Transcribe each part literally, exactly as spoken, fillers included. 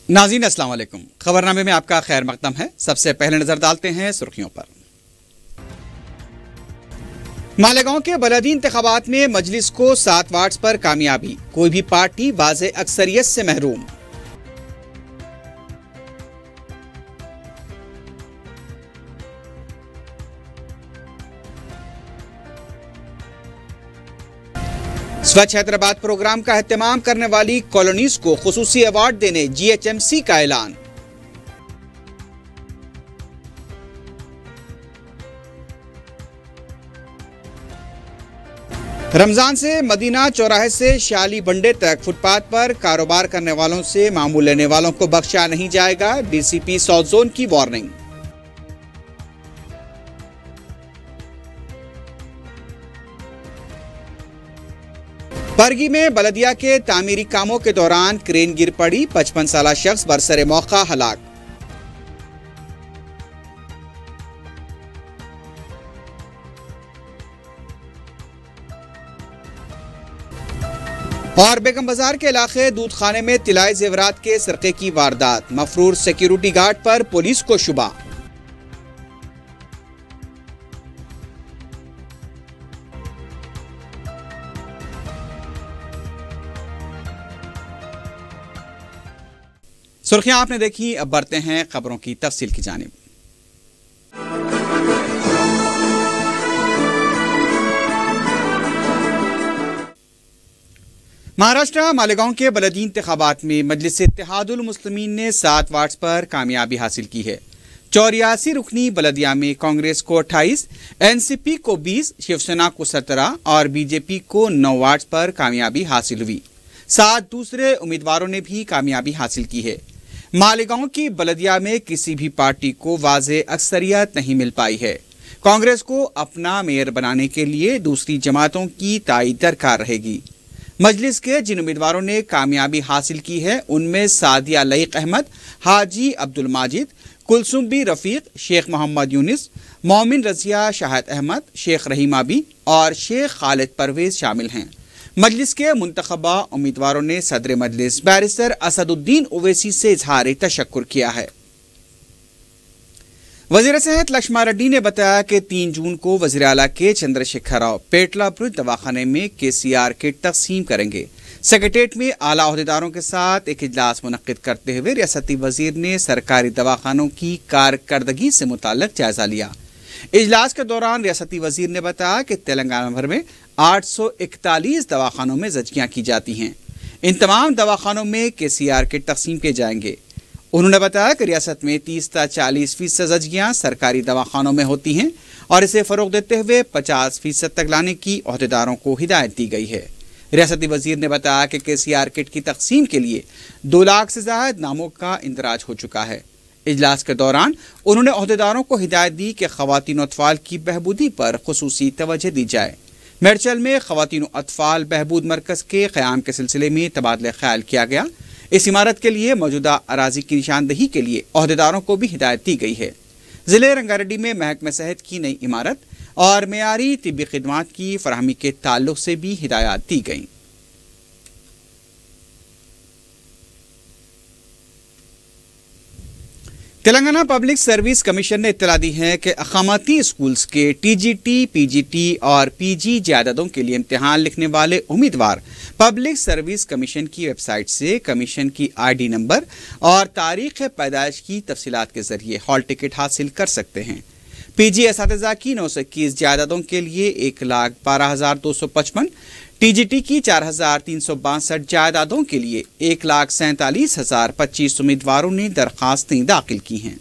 नाज़रीन अस्सलाम वालेकुम। खबरनामे में आपका खैर मकदम है। सबसे पहले नजर डालते हैं सुर्खियों पर। मालेगांव के बलदी इंतखाबात में मजलिस को सात वार्ड्स पर कामयाबी, कोई भी पार्टी वाज़े अक्सरियत से महरूम। स्वच्छ हैदराबाद प्रोग्राम का एहतमाम करने वाली कॉलोनीज को खुसूसी अवार्ड देने जीएचएमसी का ऐलान। रमजान से मदीना चौराहे से शाली बंडे तक फुटपाथ पर कारोबार करने वालों से मामूल लेने वालों को बख्शा नहीं जाएगा, डीसीपी साउथ जोन की वार्निंग। बरगी में बलदिया के तामीरी कामों के दौरान क्रेन गिर पड़ी, पचपन साल शख्स बरसरे मौका हलाक। और बेगम बाजार के इलाके दूध खाने में तिलाई जेवरात के सरके की वारदात, मफरूर सिक्योरिटी गार्ड पर पुलिस को शुबा। सुर्खियां आपने देखी, अब बढ़ते हैं खबरों की तफसील की जानिब। महाराष्ट्र मालेगांव के बलदी इंतखाबात में मजलिस इत्तेहादुल मुस्लिमीन ने सात वार्ड्स पर कामयाबी हासिल की है। चौरासी रुकनी बलदिया में कांग्रेस को अट्ठाईस, एनसीपी को बीस, शिवसेना को सत्रह और बीजेपी को नौ वार्ड्स पर कामयाबी हासिल हुई। सात दूसरे उम्मीदवारों ने भी कामयाबी हासिल की है। मालेगांव की बलदिया में किसी भी पार्टी को वाज़े अक्सरियत नहीं मिल पाई है। कांग्रेस को अपना मेयर बनाने के लिए दूसरी जमातों की ताईद दरकार रहेगी। मजलिस के जिन उम्मीदवारों ने कामयाबी हासिल की है उनमें सादिया लईक अहमद, हाजी अब्दुल माजिद, कुलसुम बी रफीक, शेख मोहम्मद यूनिस, मोमिन रजिया शाहिद अहमद, शेख रहीमा बी और शेख खालिद परवेज शामिल हैं। मजलिस के मुंतखबा उम्मीदवारों ने सदर मजलिस बैरिस्टर असदुद्दीन ओवैसी से इजहार तशक्कुर किया है। वजीर सेहत लक्ष्मण रेड्डी ने बताया कि तीन जून को वजीर आला के चंद्रशेखर राव पेटला ब्रुज दवाखाने में केसीआर किट तकसीम करेंगे। सेक्रेटेरिएट में आला अहदेदारों के साथ एक इजलास मुनक्किद करते हुए रियासती वजीर ने सरकारी दवाखानों की कारकर्दगी से मुताल्लिक जायजा लिया। इजलास के दौरान रियासती वजीर ने बताया कि तेलंगाना भर में आठ सौ इकतालीस दवाखानों में जजकियां की जाती हैं। इन तमाम दवाखानों में केसीआर किट तकसीम किए जाएंगे। उन्होंने बताया कि रियासत में तीस से चालीस फीसद जजकियां सरकारी दवाखानों में होती हैं और इसे फरोग देते हुए पचास फीसद तक लाने की अहदेदारों को हिदायत दी गई है। रियासती वजीर ने बताया कि केसीआर किट की तकसीम के लिए दो लाख से ज्यादा नामों का इंदराज हो चुका है। इजलास के दौरान उन्होंने अहदेदारों को हिदायत दी कि खवातीन अतफाल की बहबूदी पर खुसूसी तवज्जो दी जाए। मेडचल में खवातीन अतफाल बहबूद मरकज के क़याम के सिलसिले में तबादला ख्याल किया गया। इस इमारत के लिए मौजूदा अराजी की निशानदही के लिए अहदेदारों को भी हिदायत दी गई है। जिले रंगारेड्डी में महकमा सेहत की नई इमारत और मेयारी तिब्बी खिदमात की फराहमी के ताल्लुक से भी हिदायत दी गई। तेलंगाना पब्लिक सर्विस कमीशन ने इत्तला दी है कि अकामती स्कूल्स के टीजीटी, पीजीटी और पीजी जायदादों के लिए इम्तिहान लिखने वाले उम्मीदवार पब्लिक सर्विस कमीशन की वेबसाइट से कमीशन की आईडी नंबर और तारीख पैदाइश की तफसीलात के जरिए हॉल टिकट हासिल कर सकते हैं। पीजी एसातिज़ा की नौ सौ इक्कीस जायदादों के लिए एक लाख बारह हजार दो सौ पचपन, टीजीटी की चार हजार तीन सौ बासठ जायदादों के लिए एक लाख सैंतालीस हजार पच्चीस उम्मीदवारों ने दरखास्तें दाखिल की हैं।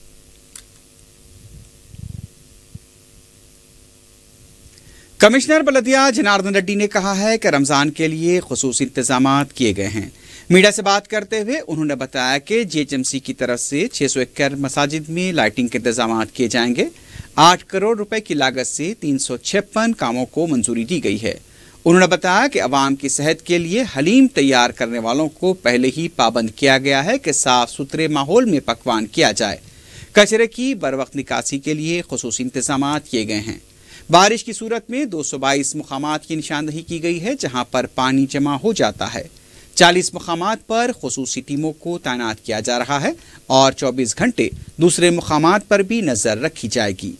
कमिश्नर बलदिया जनार्दन रेड्डी ने कहा है कि रमजान के लिए खुसूसी इंतजाम किए गए हैं। मीडिया से बात करते हुए उन्होंने बताया कि जीएचएमसी की तरफ से छह सौ इक्यावन मसाजिद में लाइटिंग के इंतजाम किए जाएंगे। आठ करोड़ रुपए की लागत से तीन सौ छप्पन कामों को मंजूरी दी गई है। उन्होंने बताया कि अवाम की सेहत के लिए हलीम तैयार करने वालों को पहले ही पाबंद किया गया है कि साफ सुथरे माहौल में पकवान किया जाए। कचरे की बर वक्त निकासी के लिए खुसूसी इंतजाम किए गए हैं। बारिश की सूरत में दो सौ बाईस मुकामात की निशानदही की गई है जहां पर पानी जमा हो जाता है। चालीस मुकामात पर खुसूसी टीमों को तैनात किया जा रहा है और चौबीस घंटे दूसरे मुकामात पर भी नजर रखी जाएगी।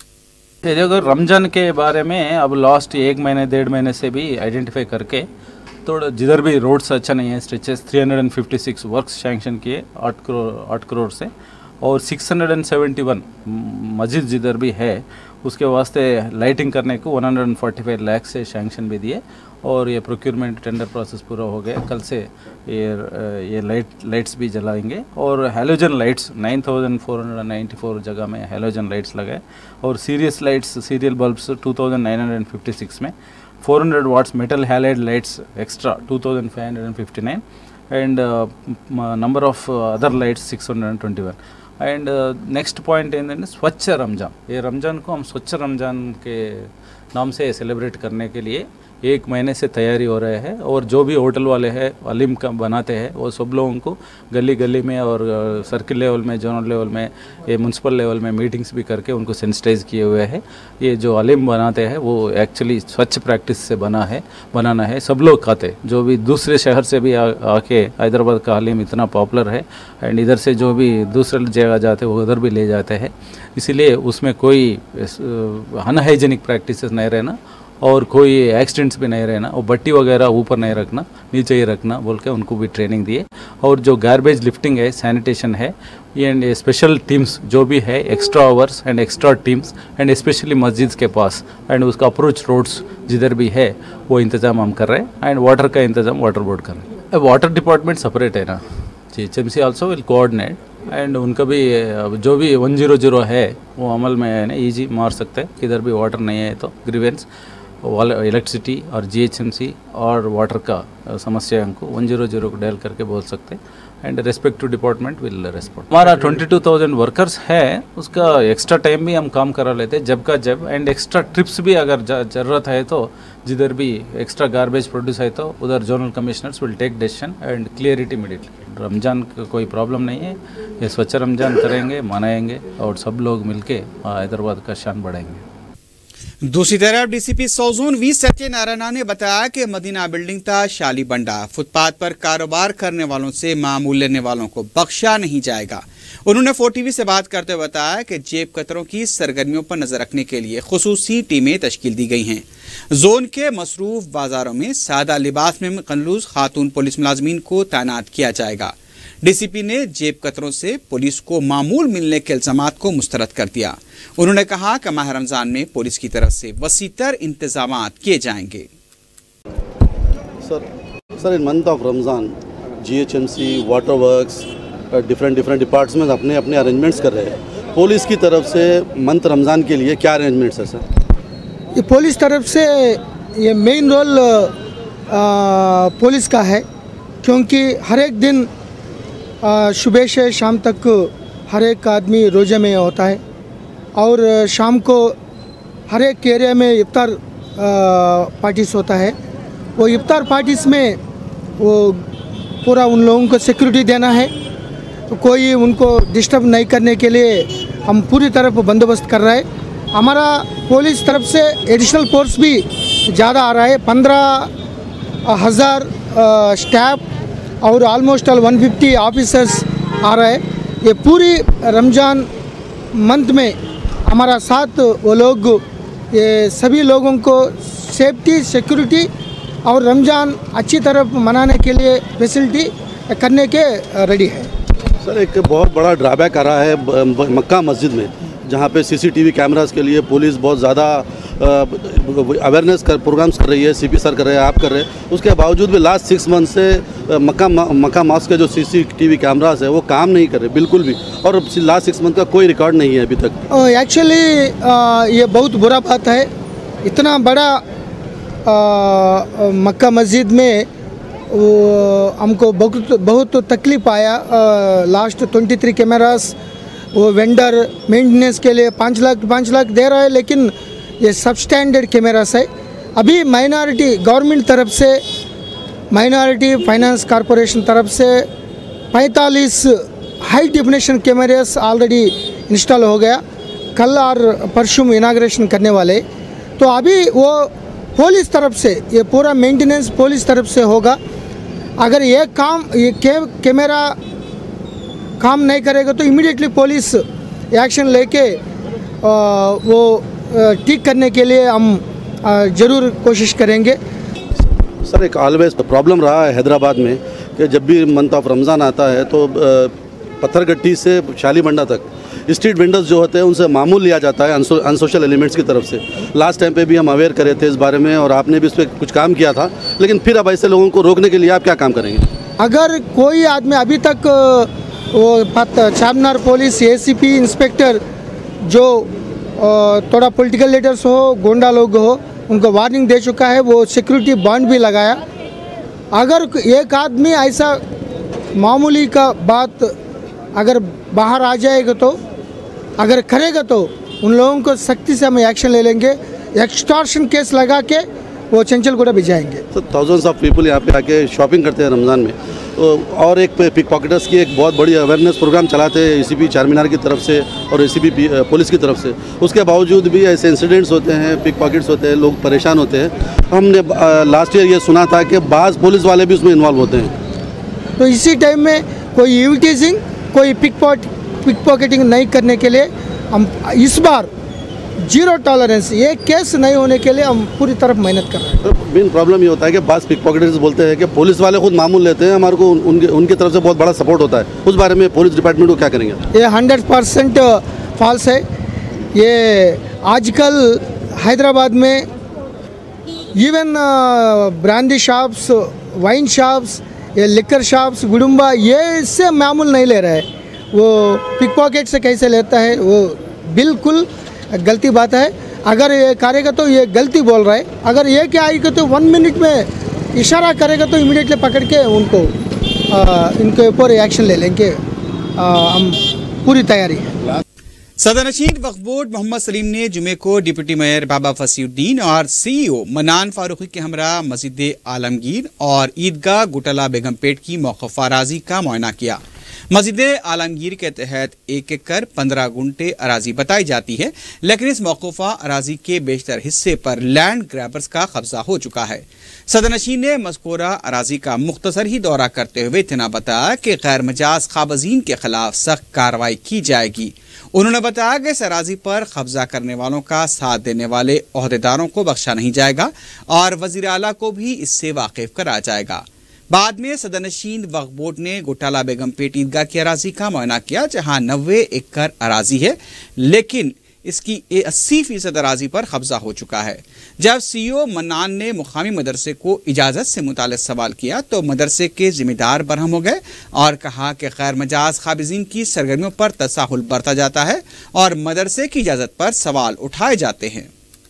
अगर रमज़ान के बारे में अब लास्ट एक महीने डेढ़ महीने से भी आइडेंटिफाई करके थोड़ा जिधर भी रोड्स अच्छा नहीं है, स्ट्रेचेस तीन सौ छप्पन वर्क्स सैंक्शन किए आठ करोड़ आठ करोड़ से, और छह सौ इकहत्तर मस्जिद जिधर भी है उसके वास्ते लाइटिंग करने को एक सौ पैंतालीस लाख से सैंक्शन भी दिए और ये प्रोक्योरमेंट टेंडर प्रोसेस पूरा हो गया। कल से ये ये लाइट लाइट्स भी जलाएंगे और हैलोजन लाइट्स नौ हज़ार चार सौ चौरानवे जगह में हैलोजन लाइट्स लगाए और सीरियस लाइट्स सीरियल बल्ब्स उनतीस सौ छप्पन में four hundred watts metal halide lights extra two thousand five hundred fifty-nine and uh, number of uh, other lights six hundred twenty-one and uh, next point in स्वच्छ रमज़ान। ये रमज़ान को हम स्वच्छ रमज़ान के नाम से सेलिब्रेट करने के लिए एक महीने से तैयारी हो रहे हैं और जो भी होटल वाले हैं अलीम का बनाते हैं वो सब लोगों को गली गली में और सर्किल लेवल में जोनल लेवल में ये म्यूनसिपल लेवल में मीटिंग्स भी करके उनको सेंसिटाइज किए हुए हैं। ये जो अलीम बनाते हैं वो एक्चुअली स्वच्छ प्रैक्टिस से बना है बनाना है, सब लोग खाते, जो भी दूसरे शहर से भी आ, आके हैदराबाद का अलीम इतना पॉपुलर है एंड इधर से जो भी दूसरे जगह जाते हैं वो उधर भी ले जाते हैं, इसीलिए उसमें कोई अनहाइजेनिक प्रैक्टिस नहीं रहना और कोई एक्सीडेंट्स भी नहीं रहना और बट्टी वगैरह ऊपर नहीं रखना, नीचे ही रखना बोल के उनको भी ट्रेनिंग दिए। और जो गार्बेज लिफ्टिंग है, सैनिटेशन है, एंड स्पेशल टीम्स जो भी है, extra hours and extra teams and specially मस्जिद के पास एंड उसका अप्रोच रोड्स जिधर भी है वो इंतज़ाम हम कर रहे हैं एंड वाटर का इंतज़ाम वाटर बोर्ड कर रहे हैं। वाटर डिपार्टमेंट सेपरेट है ना जी, H M C also will coordinate and उनका भी जो भी वन जीरो जीरो है वो अमल में है ना ईजी मार सकते हैं, किधर भी वाटर नहीं है तो ग्रीवेंस इलेक्ट्रिसिटी और जी एच एम सी और वाटर का समस्या को वन जीरो जीरो को डायल करके बोल सकते हैं and respective department will respond. हमारा बाईस हज़ार वर्कर्स है, उसका एक्स्ट्रा टाइम भी हम काम करा लेते हैं जब का जब एंड एक्स्ट्रा ट्रिप्स भी अगर ज़रूरत है तो जिधर भी एक्स्ट्रा गार्बेज प्रोड्यूस है तो उधर zonal commissioners will take decision and clear it immediately. Ramzan का कोई प्रॉब्लम नहीं है, ये स्वच्छ रमज़ान करेंगे, मनाएंगे और सब लोग मिलके हैदराबाद का शान बढ़ाएंगे। दूसरी तरफ डीसीपी सौजून वी सत्यनारायण ने बताया कि मदीना बिल्डिंग ता शाली बंडा फुटपाथ पर कारोबार करने वालों से मामूल लेने वालों को बख्शा नहीं जाएगा। उन्होंने फोर टीवी से बात करते हुए बताया कि जेब कतरों की सरगर्मियों पर नजर रखने के लिए खुसूसी टीमें तश्कील दी गई हैं। जोन के मसरूफ बाजारों में सादा लिबास में मुकल्लुस खातून पुलिस मुलाजमीन को तैनात किया जाएगा। डीसीपी ने जेब कतरों से पुलिस को मामूल मिलने के इल्जामात को मुस्तरद कर दिया। उन्होंने कहा कि माह रमजान में पुलिस की तरफ से वसीतर इंतजामात किए जाएंगे। Sir sir in month of Ramzan GHMC, water works, different different departments अपने अपने अरेंजमेंट्स कर रहे हैं। पुलिस की तरफ से मंथ रमज़ान के लिए क्या अरेंजमेंट्स है सर? ये पुलिस तरफ से ये मेन रोल पुलिस का है, क्योंकि हर एक दिन सुबह से शाम तक हर एक आदमी रोज़े में होता है और शाम को हर एक एरिया में इफ्तार पार्टीज होता है। वो इफ्तार पार्टीज में वो पूरा उन लोगों को सिक्योरिटी देना है, तो कोई उनको डिस्टर्ब नहीं करने के लिए हम पूरी तरफ बंदोबस्त कर रहे हैं। हमारा पुलिस तरफ से एडिशनल फोर्स भी ज़्यादा आ रहा है, पंद्रह हज़ार स्टाफ और almost all one fifty officers आ रहे हैं। ये पूरी रमज़ान मंथ में हमारा साथ वो लोग ये सभी लोगों को सेफ्टी, सिक्योरिटी और रमज़ान अच्छी तरह मनाने के लिए फैसिलिटी करने के रेडी है। सर एक बहुत बड़ा ड्रॉबैक आ रहा है मक्का मस्जिद में, जहाँ पे सीसीटीवी कैमरास के लिए पुलिस बहुत ज़्यादा अवेयरनेस कर प्रोग्राम्स कर रही है, सीपी सर कर रहे हैं, आप कर रहे हैं, उसके बावजूद भी लास्ट सिक्स मंथ से मक्का मक्का मॉस्क के जो सीसीटीवी कैमरास है वो काम नहीं कर रहे बिल्कुल भी, और लास्ट सिक्स मंथ का कोई रिकॉर्ड नहीं है अभी तक। एक्चुअली ये बहुत बुरा बात है। इतना बड़ा आ, मक्का मस्जिद में वो हमको बहुत बहुत तकलीफ आया। लास्ट ट्वेंटी थ्री कैमरास वो वेंडर मेंटेनेंस के लिए पाँच लाख पाँच लाख दे रहा है, लेकिन ये सब स्टैंडर्ड कैमरास है। अभी माइनॉरिटी गवर्नमेंट तरफ से, माइनॉरिटी फाइनेंस कॉरपोरेशन तरफ से पैंतालीस high definition cameras already install हो गया, कल और परसों इनाग्रेशन करने वाले। तो अभी वो पुलिस तरफ से ये पूरा मेंटेनेंस पुलिस तरफ से होगा। अगर ये काम ये के, कैमरा काम नहीं करेगा तो इमीडिएटली पुलिस एक्शन लेके वो ठीक करने के लिए हम ज़रूर कोशिश करेंगे। सर, एक ऑलवेज प्रॉब्लम रहा है हैदराबाद में कि जब भी मंथ ऑफ रमज़ान आता है तो पत्थरगट्टी से शालीमंडा तक स्ट्रीट वेंडर्स जो होते हैं उनसे मामूल लिया जाता है अनसोशल एलिमेंट्स की तरफ से। लास्ट टाइम पे भी हम अवेयर करे थे इस बारे में और आपने भी इस पर कुछ काम किया था, लेकिन फिर अब ऐसे लोगों को रोकने के लिए आप क्या काम करेंगे? अगर कोई आदमी अभी तक वो चारमीनार पुलिस एसीपी इंस्पेक्टर जो थोड़ा पॉलिटिकल लीडर्स हो, गोंडा लोग हो, उनको वार्निंग दे चुका है, वो सिक्योरिटी बॉन्ड भी लगाया। अगर एक आदमी ऐसा मामूली का बात अगर बाहर आ जाएगा तो अगर करेगा तो उन लोगों को सख्ती से हम एक्शन ले लेंगे। एक्सटॉर्शन केस लगा के वो चंचलगुड़ा भी जाएंगे। तो थाउजेंड्स ऑफ पीपल यहाँ पे आके शॉपिंग करते हैं रमज़ान में, तो और एक पिक पॉकेटर्स की एक बहुत बड़ी अवेयरनेस प्रोग्राम चलाते हैं एसीपी चारमीनार की तरफ से और एसीपी पुलिस की तरफ से। उसके बावजूद भी ऐसे इंसिडेंट्स होते हैं, पिक पॉकेट्स होते हैं, लोग परेशान होते हैं। हमने लास्ट ईयर ये सुना था कि बाज़ पुलिस वाले भी उसमें इन्वॉल्व होते हैं। तो इसी टाइम में कोई इविटीजिंग, कोई पिक पॉट पिक पॉकेटिंग नहीं करने के लिए हम इस बार जीरो टॉलरेंस, ये केस नहीं होने के लिए हम पूरी तरफ मेहनत कर रहे हैं। तो मेन प्रॉब्लम ये होता है कि बास पिक पॉकेटर्स बोलते हैं कि पुलिस वाले खुद मामूल लेते हैं, हमारे को उनके उनकी तरफ से बहुत बड़ा सपोर्ट होता है। उस बारे में पुलिस डिपार्टमेंट को क्या करेंगे? ये हंड्रेड परसेंट फॉल्स है। ये आजकल हैदराबाद में even brandy shops, wine shops, ये लिकर शॉप्स, गुडुम्बा, ये इससे मामूल नहीं ले रहा है। वो पिक पॉकेट से कैसे लेता है, वो बिल्कुल गलती बात है। अगर ये करेगा तो ये गलती बोल रहा है। अगर ये क्या आएगा तो वन मिनट में इशारा करेगा तो इमीडिएटली पकड़ के उनको आ, इनके ऊपर एक्शन ले लेंगे। आ, हम पूरी तैयारी है। सदरनशीन वक्फ बोर्ड मोहम्मद सलीम ने जुमे को डिप्टी मेयर बाबा फसीउद्दीन और सीईओ मनान फारूकी के हमरा मस्जिद आलमगीर और ईदगाह गुटला बेगमपेट की मौक़िफ़ अराज़ी का मुआयना किया। मस्जिद आलमगीर के तहत एक एक कर पंद्रह गुंटे अराजी बताई जाती है, लेकिन इस मौक़ूफ़ा अराजी के बेशतर हिस्से पर लैंड ग्रैबर्स का कब्जा हो चुका है। सदरनशीन ने मज़कूरा अराजी का मुख्तसर ही दौरा करते हुए इतना बताया कि गैर मजाज क़ाबज़ीन के खिलाफ सख्त कार्रवाई की जाएगी। उन्होंने बताया कि इस अराजी पर कब्जा करने वालों का साथ देने वाले ओहदेदारों को बख्शा नहीं जाएगा और वज़ीर आला को भी इससे वाकिफ कराया जाएगा। बाद में सदरनशीन वक्फ बोर्ड ने गुटाला बेगमपेट ईदगाह की अराजी का मुआयना किया, जहां नब्बे एकड़ अराजी है, लेकिन इसकी अस्सी फीसद अराजी पर कब्जा हो चुका है। जब सीईओ मन्नान ने मुकामी मदरसे को इजाज़त से मुताल्लिक़ सवाल किया तो मदरसे के जिम्मेदार बरहम हो गए और कहा कि गैर मजाज क़ाबिज़ीन की सरगर्मियों पर तसाहुल बरता जाता है और मदरसे की इजाज़त पर सवाल उठाए जाते हैं।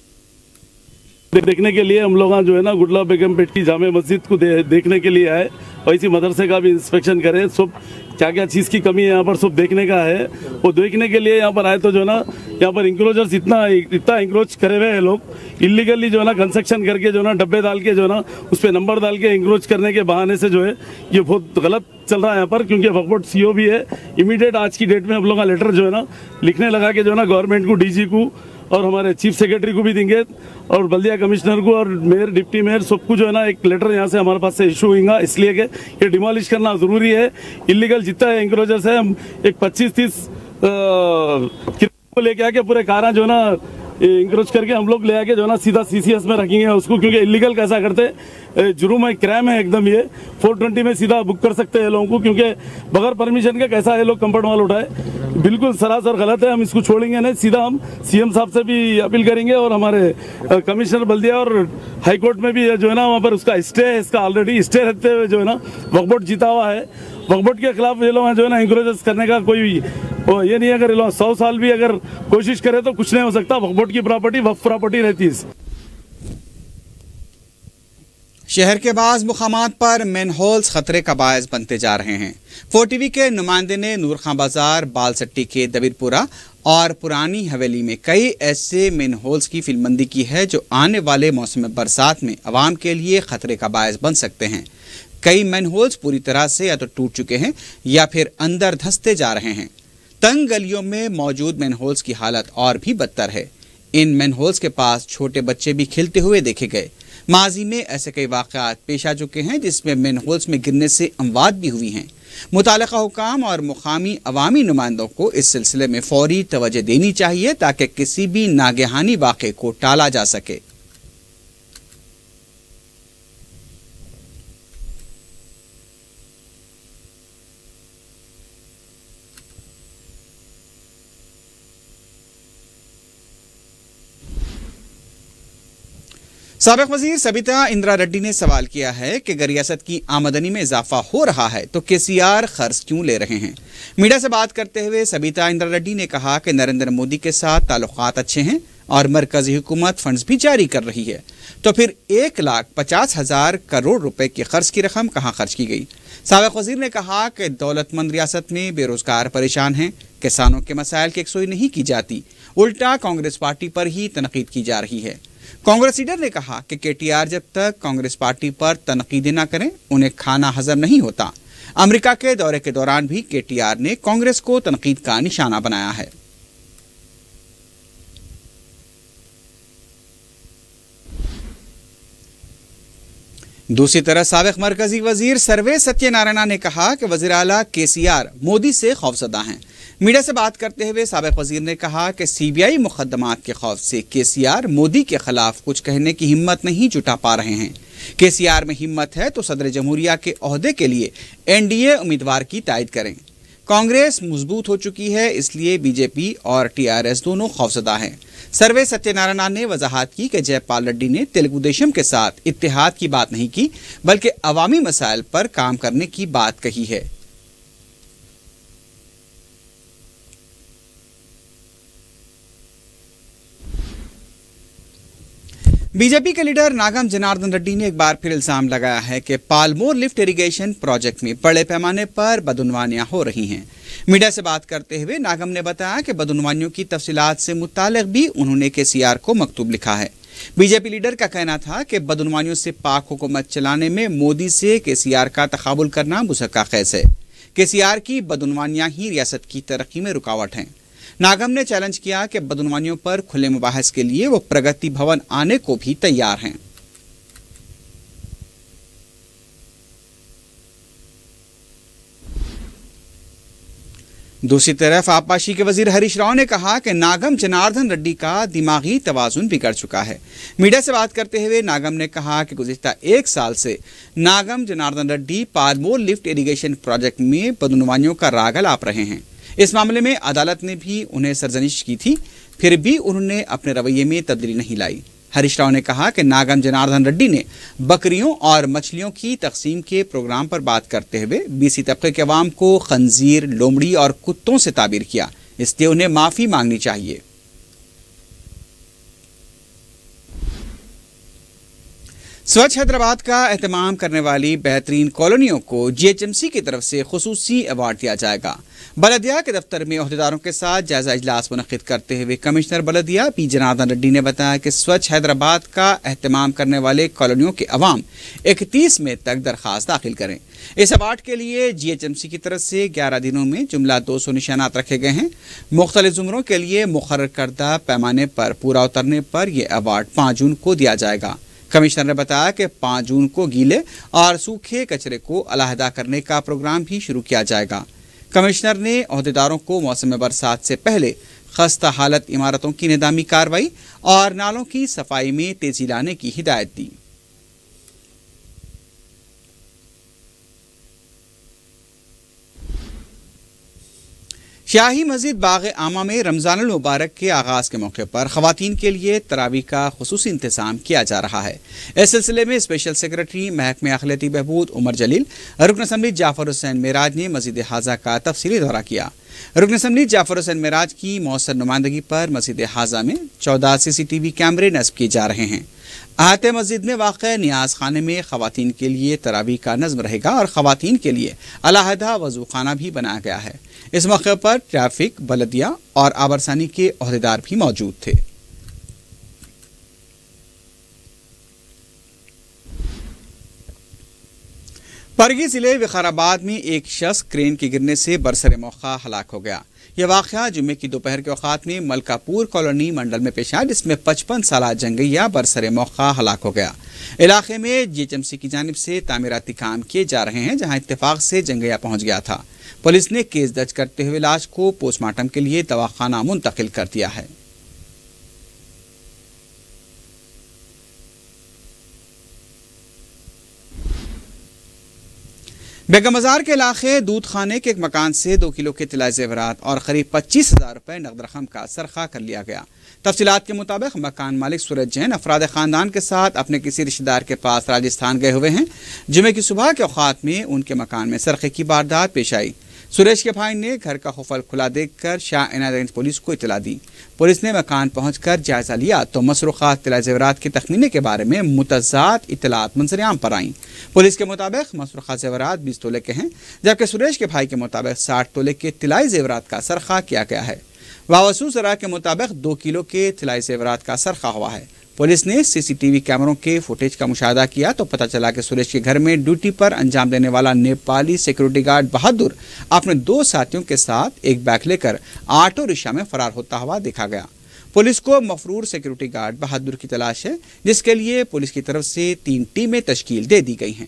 देखने के लिए हम लोग जो है ना गुटला बेगमपेट की जामे मस्जिद को दे, देखने के लिए आए और इसी मदरसे का भी इंस्पेक्शन करें। सब क्या क्या चीज़ की कमी है यहाँ पर सब देखने का है। वो देखने के लिए यहाँ पर आए तो जो ना यहाँ पर इंक्रोचर्स इतना इतना इंक्रोच करे हुए हैं लोग, इलीगली जो है ना कंस्ट्रक्शन करके जो ना डब्बे डाल के जो ना उस पर नंबर डाल के इंक्रोच करने के बहाने से जो है ये बहुत गलत चल रहा है यहाँ पर। क्योंकि वक्फ बोर्ड सीईओ भी है, इमीडिएट आज की डेट में हम लोग का लेटर जो है ना लिखने लगा के जो है ना गवर्नमेंट को, डीजी को और हमारे चीफ सेक्रेटरी को भी देंगे और बल्दिया कमिश्नर को और मेयर, डिप्टी मेयर सबको जो है ना एक लेटर यहाँ से हमारे पास से इशू होगा। इसलिए कि ये डिमोलिश करना ज़रूरी है। इलीगल जितना है इंक्रोचर्स है, हम एक पच्चीस तीस को लेके आके पूरे कारा जो है ना इंक्रोच करके हम लोग ले आके जो है ना सीधा सीसीएस में रखेंगे उसको। क्योंकि इलीगल कैसा करते जुर्म है, क्राइम है एकदम। ये फोर ट्वेंटी में सीधा बुक कर सकते हैं लोगों को, क्योंकि बगैर परमिशन के कैसा है लोग कंपाउंड माल उठाए, बिल्कुल सरासर गलत है। हम इसको छोड़ेंगे नहीं, सीधा हम सीएम साहब से भी अपील करेंगे और हमारे कमिश्नर बल्दिया और हाईकोर्ट में भी जो है ना वहाँ पर उसका स्टे है, इसका ऑलरेडी स्टे रहते हुए जो है ना वक्फ बोर्ड जीता हुआ है। वक्फ बोर्ड के खिलाफ ये लोग जो है ना इंक्रोचेस करने का कोई ये नहीं है। अगर ये लोग सौ साल भी अगर कोशिश करे तो कुछ नहीं हो सकता। वक्फ बोर्ड की प्रॉपर्टी वक्फ प्रॉपर्टी रहती है। शहर के बाज़ मुकामात पर मैनहोल्स खतरे का बायस बनते जा रहे हैं। फोर टीवी के नुमाइंदे ने नूर खां बाजार, बालसट्टी के दबीरपुरा और पुरानी हवेली में कई ऐसे मैनहोल्स की फिल्मबंदी की है जो आने वाले मौसम बरसात में आवाम के लिए खतरे का बायस बन सकते हैं। कई मैनहोल्स पूरी तरह से या तो टूट चुके हैं या फिर अंदर धंसते जा रहे हैं। तंग गलियों में मौजूद मैनहोल्स की हालत और भी बदतर है। इन मैनहोल्स के पास छोटे बच्चे भी खेलते हुए देखे गए। माजी में ऐसे कई वाक़यात पेश आ चुके हैं जिसमें मेन होल्स में गिरने से अमवात भी हुई हैं। मुतालिका हुकाम और मुकामी अवामी नुमाइंदों को इस सिलसिले में फौरी तवज्जो देनी चाहिए ताकि किसी भी नागहानी वाक़े को टाला जा सके। साबिक वजीर सबिता इंदिरा रेड्डी ने सवाल किया है कि अगर रियासत की आमदनी में इजाफा हो रहा है तो केसीआर खर्च क्यों ले रहे हैं। मीडिया से बात करते हुए सबिता इंदिरा रेड्डी ने कहा कि नरेंद्र मोदी के साथ ताल्लुकात अच्छे हैं और मरकजी हुकूमत फंड्स भी जारी कर रही है, तो फिर एक लाख पचास हजार करोड़ रुपए के खर्च की रकम कहाँ खर्च की गई। साबिक वजीर ने कहा कि दौलतमंद रियासत में बेरोजगार परेशान हैं, किसानों के मसाइल की यकसुई नहीं की जाती, उल्टा कांग्रेस पार्टी पर ही तनकीद की जा रही है। कांग्रेस लीडर ने कहा कि केटीआर जब तक कांग्रेस पार्टी पर तनकीदें न करें उन्हें खाना हजम नहीं होता। अमेरिका के दौरे के दौरान भी केटीआर ने कांग्रेस को तनकीद का निशाना बनाया है। दूसरी तरफ साबिक मरकजी वजीर सर्वे सत्यनारायण ने कहा कि वजीर आला केसीआर मोदी से खौफजदा हैं। मीडिया से बात करते हुए साबिक वजीर ने कहा कि सीबीआई मुकदमात के खौफ से केसीआर मोदी के खिलाफ कुछ कहने की हिम्मत नहीं जुटा पा रहे हैं। केसीआर में हिम्मत है तो सदर जमहूरिया के ओहदे के लिए एनडीए उम्मीदवार की तायद करें। कांग्रेस मजबूत हो चुकी है, इसलिए बीजेपी और टीआरएस दोनों खौफजदा हैं। सर्वे सत्यनारायण ने वजाहत की कि जयपाल रेड्डी ने तेलुगु देशम के साथ इत्तेहाद की बात नहीं की बल्कि अवामी मसाइल पर काम करने की बात कही है। बीजेपी के लीडर नागम जनार्दन रेड्डी ने एक बार फिर इल्जाम लगाया है कि पालमोर लिफ्ट इरिगेशन प्रोजेक्ट में बड़े पैमाने पर बदउनवानियां हो रही हैं। मीडिया से बात करते हुए नागम ने बताया कि बदउनवानियों की तफसीलात से मुताल्लिक भी उन्होंने केसीआर को मकतूब लिखा है। बीजेपी लीडर का कहना था कि बदउनवानियों से पाक हुकूमत चलाने में मोदी से केसीआर का तकाबुल करना मुसक्का खैस है। केसीआर की बदउनवानियां ही रियासत की तरक्की में रुकावट हैं। नागम ने चैलेंज किया कि बदउनवानियों पर खुले मुबाहस के लिए वो प्रगति भवन आने को भी तैयार हैं। दूसरी तरफ आबपाशी के वजीर हरीश राव ने कहा कि नागम जनार्दन रेड्डी का दिमागी तवाजुन बिगड़ चुका है। मीडिया से बात करते हुए नागम ने कहा कि गुज़िश्ता एक साल से Nagam Janardhan Reddy Palamuru lift irrigation project में बदउनवानियों का राग अलाप रहे हैं। इस मामले में अदालत ने भी उन्हें सरजनिश की थी, फिर भी उन्होंने अपने रवैये में तब्दीली नहीं लाई। हरीश राव ने कहा कि नागम जनार्दन रेड्डी ने बकरियों और मछलियों की तकसीम के प्रोग्राम पर बात करते हुए बीसी तबके के अवाम को खंजीर, लोमड़ी और कुत्तों से ताबीर किया, इसलिए उन्हें माफी मांगनी चाहिए। स्वच्छ हैदराबाद का एहतमाम करने वाली बेहतरीन कॉलोनियों को जीएचएमसी की तरफ से खुसूसी अवार्ड दिया जाएगा। बलदिया के दफ्तर में ओहदेदारों के साथ जायजा इजलास मुनक्किद करते हुए कमिश्नर बलदिया पी जनार्दन रेड्डी ने बताया कि स्वच्छ हैदराबाद का एहतमाम करने वाले कॉलोनियों के अवाम इकतीस मई तक दरखास्त दाखिल करें। इस अवार्ड के लिए जीएचएमसी की तरफ से ग्यारह दिनों में जुमला दो सौ निशानात रखे गए हैं। मुख्तलिफ जुमरों के लिए मुकर्रर करदा पैमाने पर पूरा उतरने पर यह अवार्ड पाँच जून को दिया जाएगा। कमिश्नर ने बताया कि पाँच जून को गीले और सूखे कचरे को अलहदा करने का प्रोग्राम भी शुरू किया जाएगा। कमिश्नर ने ओहदेदारों को मौसम बरसात से पहले खस्ता हालत इमारतों की निदामी कार्रवाई और नालों की सफाई में तेजी लाने की हिदायत दी। शाही मस्जिद बाग आमा में रमज़ानुल मुबारक के आगाज़ के मौके पर ख़वातीन के लिए तरावी का खुसूसी इंतज़ाम किया जा रहा है। इस सिलसिले में स्पेशल सेक्रेटरी महकमे अखिलती बहबूद उमर जलील, रुकन असम्बली जाफर हुसैन मेराज ने मस्जिद हाजा का तफसीली दौरा किया। रुकन असम्बली जाफर हुसैन मेराज की मौसर नुमाइंदगी पर मस्जिद हाजा में चौदह सी सी टी वी कैमरे नस्ब किए जा रहे हैं। अहाते मस्जिद में वाक़ नियाज खाने में ख़वातीन के लिए तरावी का नज़्म रहेगा और ख़वातीन के लिए अलहदा वज़ू खाना भी बनाया गया है। इस मौके पर ट्रैफिक, बलदिया और आबरसानी के ओहदेदार भी मौजूद थे। परगी जिले विकाराबाद में एक शख्स क्रेन के गिरने से बरसरे मौका हलाक हो गया। यह वाक़या जुम्मे की दोपहर के औकात में मलकापुर कॉलोनी मंडल में पेश आया, जिसमें पचपन साल जंगैया बरसरे मौका हलाक हो गया। इलाके में जी एच एम सी की जानिब से तामीराती काम किए जा रहे हैं, जहां इत्तेफाक से जंगैया पहुंच गया था। पुलिस ने केस दर्ज करते हुए लाश को पोस्टमार्टम के लिए दवाखाना मुंतकिल कर दिया है। बेगम बाजार के इलाके दूध खाने के एक मकान से दो किलो के तिलाई जेवरात और करीब पच्चीस हजार रुपए नकद रकम का सरखा कर लिया गया। तफसीलात के मुताबिक मकान मालिक सूरज जैन अफराद खानदान के साथ अपने किसी रिश्तेदार के पास राजस्थान गए हुए हैं। जुमे की सुबह के औकात में उनके मकान में सरखे की वारदात पेश आई। सुरेश के भाई ने घर का खुफल खुला देखकर शाह इनायतगंज पुलिस को इतला दी। पुलिस ने मकान पहुंचकर जायजा लिया तो मसरूखात तिलाई जेवरात के तखमीने के बारे में मुतज़ाद इतलात मंजर-ए-आम पर आईं। पुलिस के मुताबिक मसरूखात जेवरात बीस तोले के हैं, जबकि सुरेश के भाई के मुताबिक साठ तोले के तिलाई जेवरात का सरखा किया गया है। वावसू जरा के मुताबिक दो किलो के तिलाई जेवरात का सरखा हुआ है। पुलिस ने सी सी टी वी कैमरों के फुटेज का मुशाहिदा किया तो पता चला कि सुरेश के घर में ड्यूटी पर अंजाम देने वाला नेपाली सिक्योरिटी गार्ड बहादुर अपने दो साथियों के साथ एक बैग लेकर ऑटो रिक्शा में फरार होता हुआ देखा गया। पुलिस को मफरूर सिक्योरिटी गार्ड बहादुर की तलाश है, जिसके लिए पुलिस की तरफ से तीन टीमें तश्कील दे दी गई हैं।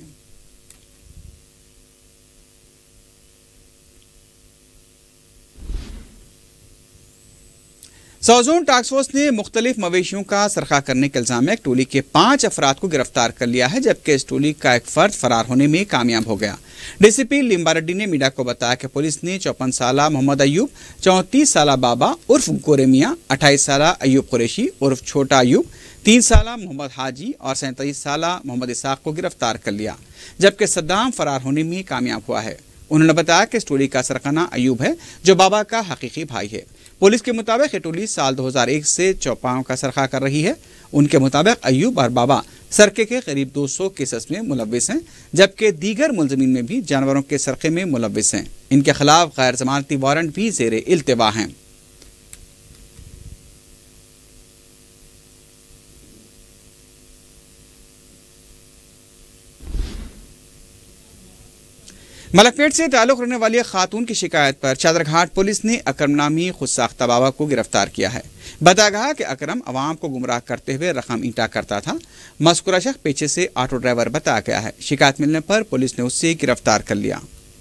साउथ टास्क फोर्स ने मुख्तलिफ मवेशियों का सरखा करने के इल्जाम में एक टोली के पांच अफराद को गिरफ्तार कर लिया है, जबकि इस टोली का एक फर्द फरार होने में कामयाब हो गया। D C P Limba Reddy ने मीडिया को बताया कि पुलिस ने चौपन साला मोहम्मद अयूब, चौंतीस साला बाबा उर्फ गोरे मियाँ, अट्ठाईस साला अयूब कुरैशी उर्फ छोटा अयूब, तीन साला मोहम्मद हाजी और सैंतीस साला मोहम्मद इसाक को गिरफ्तार कर लिया, जबकि सद्दाम फरार होने में कामयाब हुआ है। उन्होंने बताया कि इस टोली का सरगना अयूब है, जो बाबा का हकीकी भाई है। पुलिस के मुताबिक ये टोली साल दो हज़ार एक से चौपाओं का सरखा कर रही है। उनके मुताबिक अयूब और बाबा सरके के करीब दो सौ केसेस में मुलव्विस हैं, जबकि दीगर मुलजमीन में भी जानवरों के सरके में मुलव्विस हैं। इनके खिलाफ गैर जमानती वारंट भी ज़ेरे इल्तिवा हैं। मलकपेट से ताल्लुक रखने वाली खातून की शिकायत पर चादरघाट पुलिस ने अकरम नामी खुद साख्ता बाबा को गिरफ्तार किया है। बताया गया कि अकरम अवाम को गुमराह करते हुए रकम ईंटा करता था। मज़कूरा शख्स पेशे से ऑटो ड्राइवर बताया गया है। शिकायत मिलने पर पुलिस ने उससे गिरफ्तार कर लिया।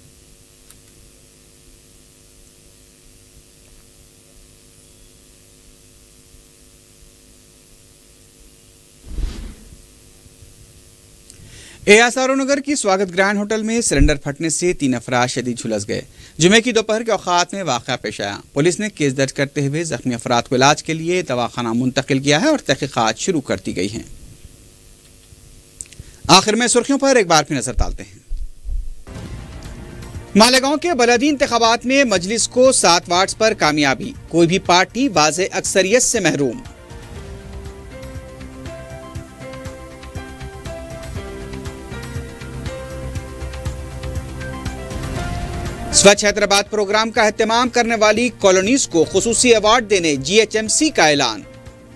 एएसआरओ नगर की स्वागत ग्रैंड होटल में सिलेंडर फटने से तीन अफराद शदीद झुलस गए। जुमे की दोपहर के औकात में वाक़या पेश आया। पुलिस ने केस दर्ज करते हुए जख्मी अफराद को इलाज के लिए दवाखाना मुंतकिल किया है और तहकीकात शुरू कर दी गई हैं। आखिर में सुर्खियों पर एक बार फिर नजर डालते हैं। मालेगांव के बलदी इंतखाबात में मजलिस को सात वार्ड्स पर कामयाबी, कोई भी पार्टी वाज़े अक्सरियत से महरूम। स्वच्छ हैदराबाद प्रोग्राम का एहतमाम करने वाली कॉलोनीज को खुसूसी अवार्ड देने जी एच एम सी का ऐलान।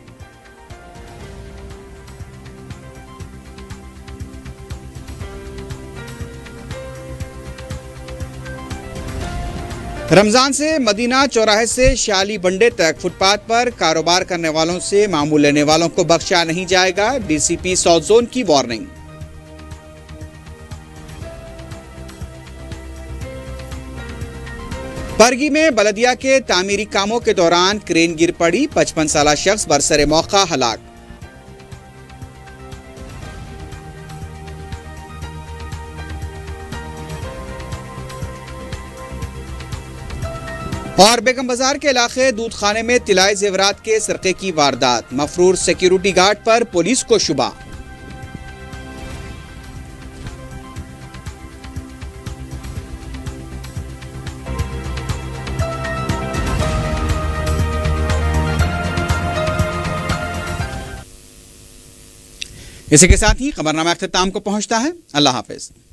रमजान से मदीना चौराहे से शाली बंडे तक फुटपाथ पर कारोबार करने वालों से मामूल लेने वालों को बख्शा नहीं जाएगा, D C P south zone की वार्निंग। परगी में बलदिया के तामीरी कामों के दौरान क्रेन गिर पड़ी, पचपन साला शख्स बरसरे मौका हलाक। और बेगम बाजार के इलाके दूध खाने में तिलाई जेवरात के सरके की वारदात, मफरूर सिक्योरिटी गार्ड पर पुलिस को शुबा। इसी के साथ ही खबरनामा अख्तिताम को पहुंचता है। अल्लाह हाफिज।